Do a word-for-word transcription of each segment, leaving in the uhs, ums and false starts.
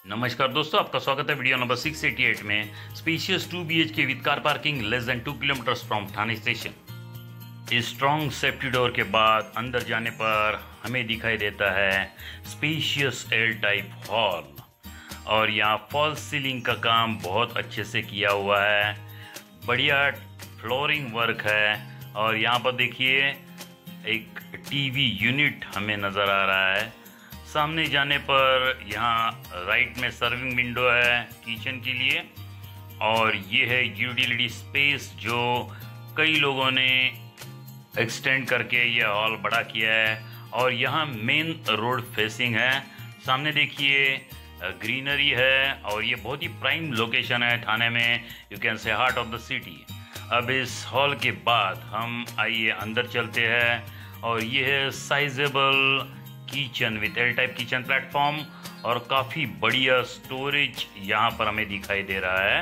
नमस्कार दोस्तों, आपका स्वागत है video number six eighty eight में। Spacious two B H K with car parking less than two kilometres from Thane station. Strong safety door के बाद अंदर जाने पर हमें दिखाई देता है स्पेशियस एल टाइप हॉल, और यहाँ फॉल्स सीलिंग का काम बहुत अच्छे से किया हुआ है। बढ़िया फ्लोरिंग वर्क है, और यहाँ पर देखिए एक टीवी यूनिट हमें नज़र आ रहा है। सामने जाने पर यहाँ राइट में सर्विंग विंडो है किचन के लिए, और ये है यूटिलिटी स्पेस जो कई लोगों ने एक्सटेंड करके ये हॉल बड़ा किया है। और यहाँ मेन रोड फेसिंग है। सामने देखिए ग्रीनरी है, और ये बहुत ही प्राइम लोकेशन है ठाणे में, you can say heart of the city. अब इस हॉल के बाद हम आइए अंदर चलते हैं, और ये है sizeable kitchen with L type kitchen platform, और काफ़ी बढ़िया स्टोरेज यहाँ पर हमें दिखाई दे रहा है।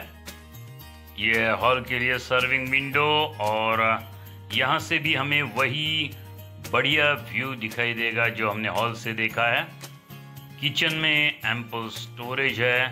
ये हॉल के लिए सर्विंग विंडो, और यहाँ से भी हमें वही बढ़िया व्यू दिखाई देगा जो हमने हॉल से देखा है। किचन में एम्पल स्टोरेज है,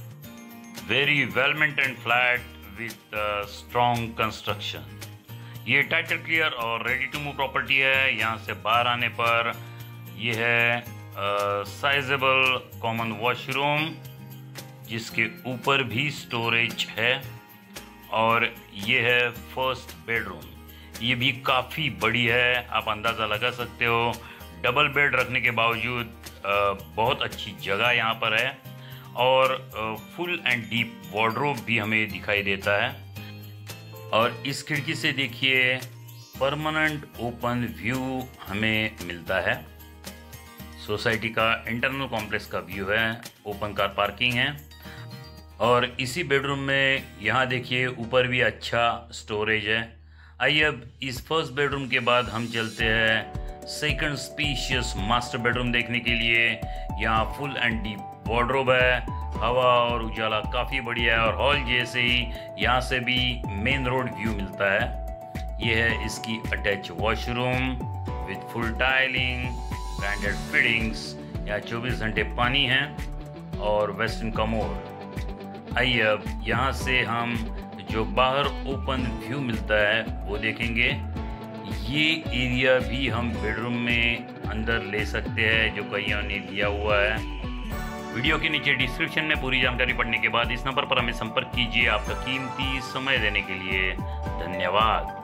very well maintained flat with strong construction. ये टाइटल क्लियर और रेडी टू मूव प्रॉपर्टी है। यहाँ से बाहर आने पर ये है साइजेबल कॉमन वॉशरूम, जिसके ऊपर भी स्टोरेज है, और ये है फर्स्ट बेडरूम। ये भी काफ़ी बड़ी है, आप अंदाज़ा लगा सकते हो। डबल बेड रखने के बावजूद uh, बहुत अच्छी जगह यहाँ पर है, और फुल एंड डीप वार्डरोब भी हमें दिखाई देता है। और इस खिड़की से देखिए परमानेंट ओपन व्यू हमें मिलता है। सोसाइटी का इंटरनल कॉम्प्लेक्स का व्यू है, ओपन कार पार्किंग है। और इसी बेडरूम में यहाँ देखिए ऊपर भी अच्छा स्टोरेज है। आइए अब इस फर्स्ट बेडरूम के बाद हम चलते हैं सेकंड स्पेशियस मास्टर बेडरूम देखने के लिए। यहाँ फुल एंड डीप वार्डरोब है, हवा और उजाला काफ़ी बढ़िया है, और हॉल जैसे ही यहाँ से भी मेन रोड व्यू मिलता है। ये है इसकी attach washroom with full tiling, branded fittings. यहाँ चौबीस घंटे पानी है, और वेस्टर्न कमोड। आइए अब यहाँ से हम जो बाहर ओपन व्यू मिलता है वो देखेंगे। ये एरिया भी हम बेडरूम में अंदर ले सकते हैं, जो कईयों ने लिया हुआ है। वीडियो के नीचे डिस्क्रिप्शन में पूरी जानकारी पढ़ने के बाद इस नंबर पर हमें संपर्क कीजिए। आपका कीमती समय देने के लिए धन्यवाद।